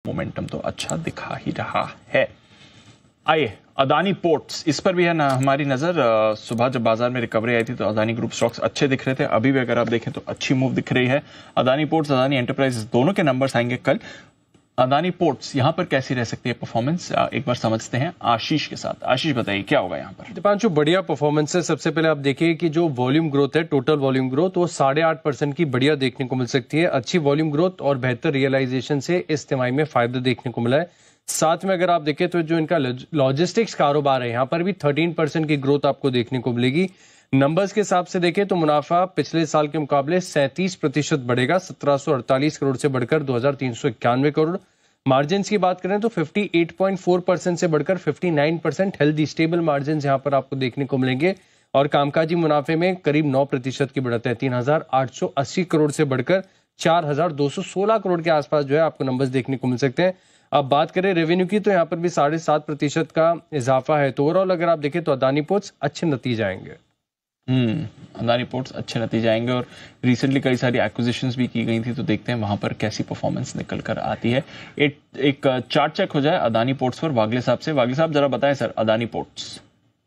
Momentum तो अच्छा दिखा ही रहा है। आइए अदानी पोर्ट्स, इस पर भी है ना हमारी नजर। सुबह जब बाजार में रिकवरी आई थी तो अदानी ग्रुप स्टॉक्स अच्छे दिख रहे थे, अभी भी अगर आप देखें तो अच्छी मूव दिख रही है। अदानी पोर्ट्स, अदानी एंटरप्राइजेस दोनों के नंबर्स आएंगे कल। अदानी पोर्ट्स यहां पर कैसी रह सकती है परफॉर्मेंस, एक बार समझते हैं आशीष के साथ। आशीष बताइए क्या होगा यहां पर। दीपांशु, बढ़िया परफॉर्मेंस है। सबसे पहले आप देखिए कि जो वॉल्यूम ग्रोथ है, टोटल वॉल्यूम ग्रोथ, वो 8.5% की बढ़िया देखने को मिल सकती है। अच्छी वॉल्यूम ग्रोथ और बेहतर रियलाइजेशन से इस तिमाही में फायदा देखने को मिला है। साथ में अगर आप देखें तो जो इनका लॉजिस्टिक्स कारोबार है, यहाँ पर भी 13% की ग्रोथ आपको देखने को मिलेगी। नंबर्स के हिसाब से देखें तो मुनाफा पिछले साल के मुकाबले 37% बढ़ेगा, 1748 करोड़ से बढ़कर 2391 करोड़। मार्जिन की बात करें तो 58.4% से बढ़कर 59%, हेल्दी स्टेबल मार्जिन यहाँ पर आपको देखने को मिलेंगे। और कामकाजी मुनाफे में करीब 9% की बढ़त है, 3880 करोड़ से बढ़कर 4216 करोड़ के आसपास जो है आपको नंबर्स देखने को मिल सकते हैं। अब बात करें रेवेन्यू की तो यहाँ पर भी 7.5% का इजाफा है। तो ओवरऑल अगर आप देखें तो अदानी पोर्ट्स अच्छे नतीजे आएंगे। अदानी पोर्ट्स अच्छे नतीजे आएंगे और रिसेंटली कई सारी एक्विजिशंस भी की गई थी, तो देखते हैं वहां पर कैसी परफॉर्मेंस निकल कर आती है। एक चार्ट चेक हो जाए अदानी पोर्ट्स पर वागले साहब से। वागले साहब जरा बताएं sir Adani ports.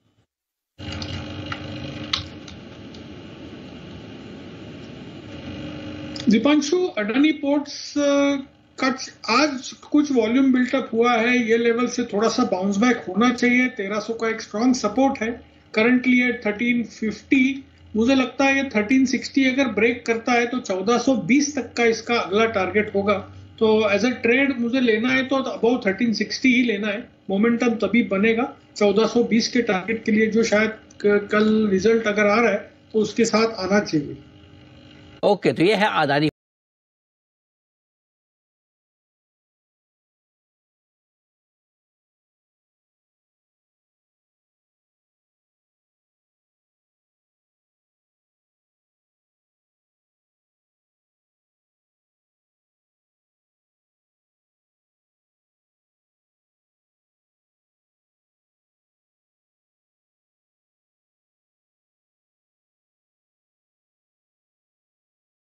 Deepanshu, Adani ports का आज कुछ वॉल्यूम बिल्टअप हुआ है, ये लेवल से थोड़ा सा बाउंस बैक होना चाहिए। 1300 का एक स्ट्रॉन्ग सपोर्ट है, करंटली एट 1350। मुझे लगता है ये 1360 अगर ब्रेक करता है तो 1420 तक का इसका अगला टारगेट होगा। तो एज अ ट्रेड मुझे लेना है तो अबाउ 1360 ही लेना है। मोमेंटम तभी बनेगा 1420 के टारगेट के लिए, जो शायद कल रिजल्ट अगर आ रहा है तो उसके साथ आना चाहिए। ओके, तो ये है अदानी